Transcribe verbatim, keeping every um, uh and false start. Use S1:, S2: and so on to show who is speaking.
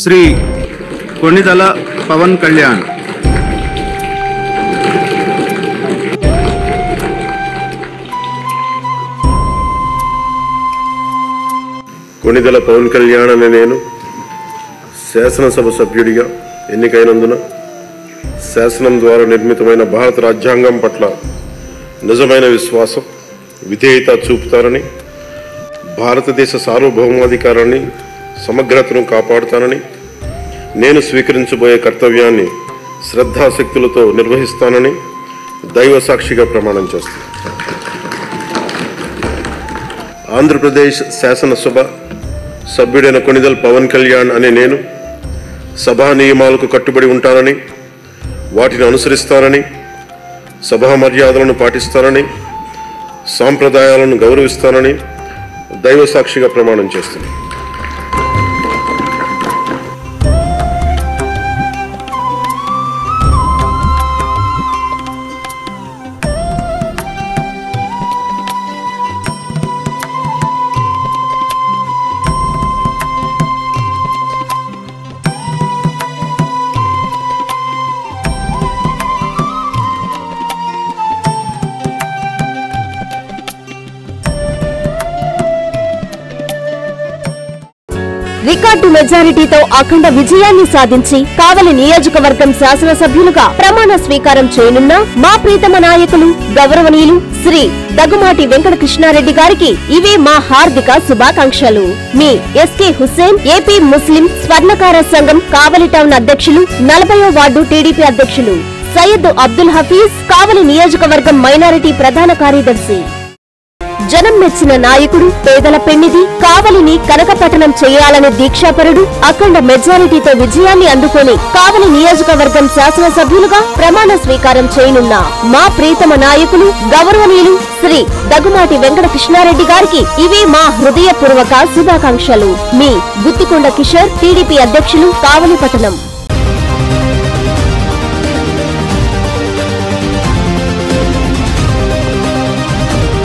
S1: శ్రీ కొణిదల పవన్ కళ్యాణ్.
S2: కొణిదల పవన్ కళ్యాణ్ అనే నేను శాసనసభ సభ్యుడిగా ఎన్నికైనందున శాసనం ద్వారా నిర్మితమైన భారత రాజ్యాంగం పట్ల నిజమైన విశ్వాసం, విధేయత చూపుతానని, భారతదేశ సార్వభౌమాధికారాన్ని, సమగ్రతను కాపాడుతానని, నేను స్వీకరించబోయే కర్తవ్యాన్ని శ్రద్ధాశక్తులతో నిర్వహిస్తానని దైవ సాక్షిగా ప్రమాణం చేస్తాను. ఆంధ్రప్రదేశ్ శాసనసభ సభ్యుడైన కొణిదల పవన్ కళ్యాణ్ అనే నేను సభా నియమాలకు కట్టుబడి ఉంటానని, వాటిని అనుసరిస్తానని, సభా మర్యాదలను పాటిస్తానని, సాంప్రదాయాలను గౌరవిస్తానని దైవ సాక్షిగా ప్రమాణం చేస్తాను.
S3: రికార్డు మెజారిటీతో అఖండ విజయాన్ని సాధించి కావలి నియోజకవర్గం శాసనసభ్యులుగా ప్రమాణ స్వీకారం చేయనున్న మా ప్రీతమ నాయకులు గౌరవనీయులు శ్రీ దగ్గుమాటి వెంకట కృష్ణారెడ్డి గారికి ఇవే మా హార్దిక శుభాకాంక్షలు. మీ ఎస్కే హుస్సేన్, ఏపీ ముస్లిం స్వర్ణకార సంఘం కావలి టౌన్ అధ్యక్షులు, నలభైవ వార్డు టీడీపీ అధ్యక్షులు సయ్యద్ అబ్దుల్ హఫీజ్, కావలి నియోజకవర్గం మైనారిటీ ప్రధాన కార్యదర్శి. జనం మెచ్చిన నాయకుడు, పేదల పెన్నిధి, కావలిని కనకపట్టణం చేయాలనే దీక్షాపరుడు, అఖండ మెజారిటీతో విజయాన్ని అందుకొని కావలి నియోజకవర్గం శాసనసభ్యులుగా ప్రమాణ స్వీకారం చేయనున్న మా ప్రీతమ నాయకులు గౌరవనీయులు శ్రీ దగ్గుమాటి వెంకట కృష్ణారెడ్డి గారికి ఇవే మా హృదయపూర్వక శుభాకాంక్షలు. మీ గుత్తికొండ కిషోర్, టీడీపీ అధ్యక్షులు, కావలి పట్టణం.